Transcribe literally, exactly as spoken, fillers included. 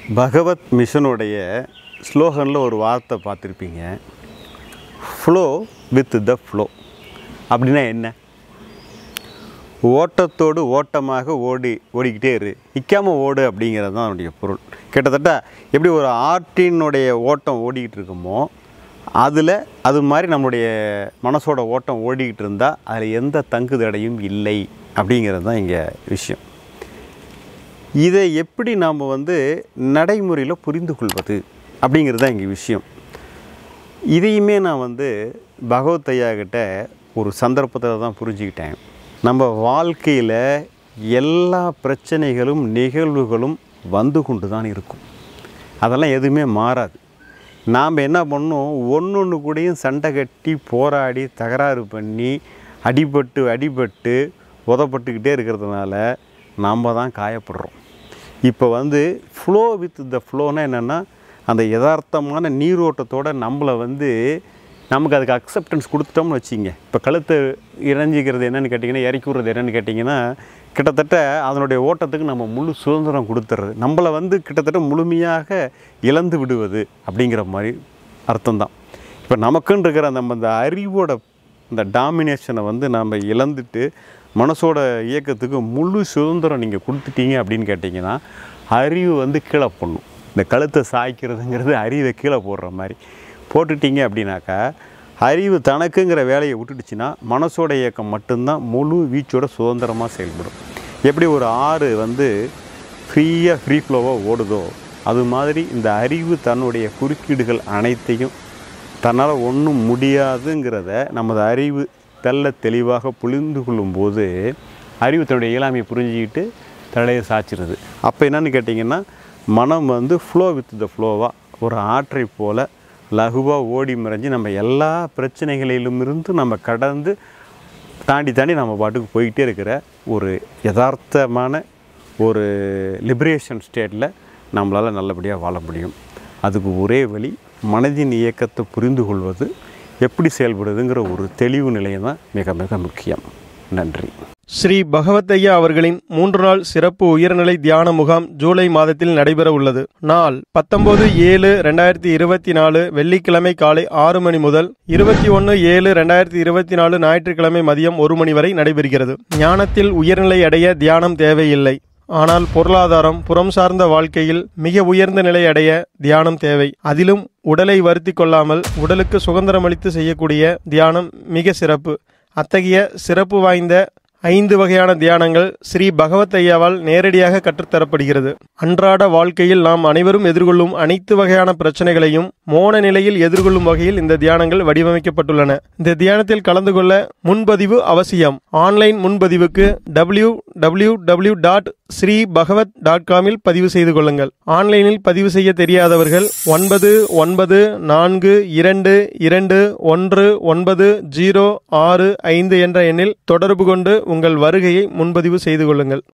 பகவத் மிஷனுடைய ஸ்லோகனில் ஒரு வார்த்தை பார்த்துருப்பீங்க, ஃப்ளோ வித் த ஃப்ளோ. அப்படின்னா என்ன? ஓட்டத்தோடு ஓட்டமாக ஓடி ஓடிக்கிட்டே இரு, நிற்காமல் ஓடு அப்படிங்கிறது தான் அதனுடைய பொருள். கிட்டத்தட்ட எப்படி ஒரு ஆற்றினுடைய ஓட்டம் ஓடிக்கிட்டு இருக்குமோ அதில் அது மாதிரி நம்மளுடைய மனசோட ஓட்டம் ஓடிக்கிட்டு இருந்தால் அதில் எந்த தங்கு தடையும் இல்லை அப்படிங்கிறது தான் இங்கே விஷயம். இதை எப்படி நாம் வந்து நடைமுறையில் புரிந்து கொள்வது அப்படிங்கிறது தான் இங்கே விஷயம். இதையுமே நான் வந்து பகவத் ஐயா கிட்ட ஒரு சந்தர்ப்பத்தில் தான் புரிஞ்சுக்கிட்டேன். நம்ம வாழ்க்கையில் எல்லா பிரச்சனைகளும் நிகழ்வுகளும் வந்து கொண்டு தான் இருக்கும். அதெல்லாம் எதுவுமே மாறாது. நாம் என்ன பண்ணோம், ஒன்று ஒன்று கூடயும் சண்டை கட்டி போராடி தகராறு பண்ணி அடிபட்டு அடிபட்டு உதப்பட்டுக்கிட்டே இருக்கிறதுனால நாம் தான் காயப்படுறோம். இப்போ வந்து ஃப்ளோ வித் த ஃப்ளோன்னா என்னென்னா, அந்த யதார்த்தமான நீரோட்டத்தோடு நம்மளை வந்து நமக்கு அதுக்கு அக்செப்டன்ஸ் கொடுத்துட்டோம்னு வச்சிங்க. இப்போ கழுத்தை இறஞ்சிக்கிறது என்னென்னு கேட்டிங்கன்னா, இறக்கி விட்றது என்னென்னு கேட்டிங்கன்னா, கிட்டத்தட்ட அதனுடைய ஓட்டத்துக்கு நம்ம முழு சுதந்திரம் கொடுத்துட்றது, நம்மளை வந்து கிட்டத்தட்ட முழுமையாக இழந்து விடுவது அப்படிங்கிற மாதிரி அர்த்தம்தான். இப்போ நமக்குன்னு இருக்கிற நம்ம இந்த அறிவோட இந்த டாமினேஷனை வந்து நம்ம இழந்துட்டு மனசோட இயக்கத்துக்கு முழு சுதந்திரம் நீங்கள் கொடுத்துட்டீங்க அப்படின்னு கேட்டிங்கன்னா, அறிவு வந்து கீழே போடணும். இந்த கழுத்தை சாய்க்கிறதுங்கிறது அறிவை கீழே போடுற மாதிரி போட்டுட்டீங்க அப்படின்னாக்கா, அறிவு தனக்குங்கிற வேலையை விட்டுடுச்சுன்னா மனசோட இயக்கம் மட்டும்தான் முழு வீச்சோட சுதந்திரமாக செயல்படும். எப்படி ஒரு ஆறு வந்து ஃப்ரீயாக ஃப்ரீ ஃப்ளோவாக ஓடுதோ அது மாதிரி இந்த அறிவு தன்னுடைய குறுக்கீடுகள் அனைத்தையும் தன்னால் ஒன்றும் முடியாதுங்கிறத நமது அறிவு தெல்ல தெளிவாக புரிந்து கொள்ளும்போது அறிவு தன்னுடைய இயலாமையை புரிஞ்சுக்கிட்டு தலையை சாய்ச்சிருது. அப்போ என்னென்னு கேட்டிங்கன்னா, மனம் வந்து ஃப்ளோ வித் த ஃப்ளோவாக ஒரு ஆற்றை போல் லகுவாக ஓடி மறைஞ்சு நம்ம எல்லா பிரச்சனைகளிலுமிருந்து நம்ம கடந்து தாண்டி தாண்டி நம்ம பாட்டுக்கு போய்கிட்டே இருக்கிற ஒரு யதார்த்தமான ஒரு லிபரேஷன் ஸ்டேட்டில் நம்மளால் நல்லபடியாக வாழ முடியும். அதுக்கு ஒரே வழி மனதின் இயக்கத்தை புரிந்து கொள்வது, எப்படி செயல்படுதுங்கிற ஒரு தெளிவு நிலையை தான் மிக மிக முக்கியம். நன்றி. ஸ்ரீ பகவத் ஐயா அவர்களின் மூன்று நாள் சிறப்பு உயர்நிலை தியான முகாம் ஜூலை மாதத்தில் நடைபெற உள்ளது. நாள் பத்தொன்பது ஏழு ரெண்டாயிரத்தி இருபத்தி நாலு வெள்ளிக்கிழமை காலை ஆறு மணி முதல் இருபத்தி ஒன்று ஏழு ரெண்டாயிரத்தி இருபத்தி நாலு ஞாயிற்றுக்கிழமை மதியம் ஒரு மணி வரை நடைபெறுகிறது. ஞானத்தில் உயர்நிலை அடைய தியானம் தேவையில்லை. ஆனால் பொருளாதாரம், புறம் சார்ந்த வாழ்க்கையில் மிக உயர்ந்த நிலை அடைய தியானம் தேவை. அதிலும் உடலை வருத்தி கொள்ளாமல் உடலுக்கு சுதந்திரமளித்து செய்யக்கூடிய தியானம் மிக சிறப்பு. அத்தகைய சிறப்பு வாய்ந்த ஐந்து வகையான தியானங்கள் ஸ்ரீ பகவத் ஐயாவால் நேரடியாக கற்றுத்தரப்படுகிறது. அன்றாட வாழ்க்கையில் நாம் அனைவரும் எதிர்கொள்ளும் அனைத்து வகையான பிரச்சனைகளையும் மோன நிலையில் எதிர்கொள்ளும் வகையில் இந்த தியானங்கள் வடிவமைக்கப்பட்டுள்ளன. இந்த தியானத்தில் கலந்து கொள்ள முன்பதிவு அவசியம். ஆன்லைன் முன்பதிவுக்கு W W W dot Shri Bhagavat dot காமில் பதிவு செய்து கொள்ளுங்கள். ஆன்லைனில் பதிவு செய்ய தெரியாதவர்கள் ஒன்பது ஒன்பது நான்கு இரண்டு இரண்டு ஒன்று ஒன்பது ஜீரோ ஆறு ஐந்து என்ற எண்ணில் தொடர்பு கொண்டு உங்கள் வருகையை முன்பதிவு செய்து கொள்ளுங்கள்.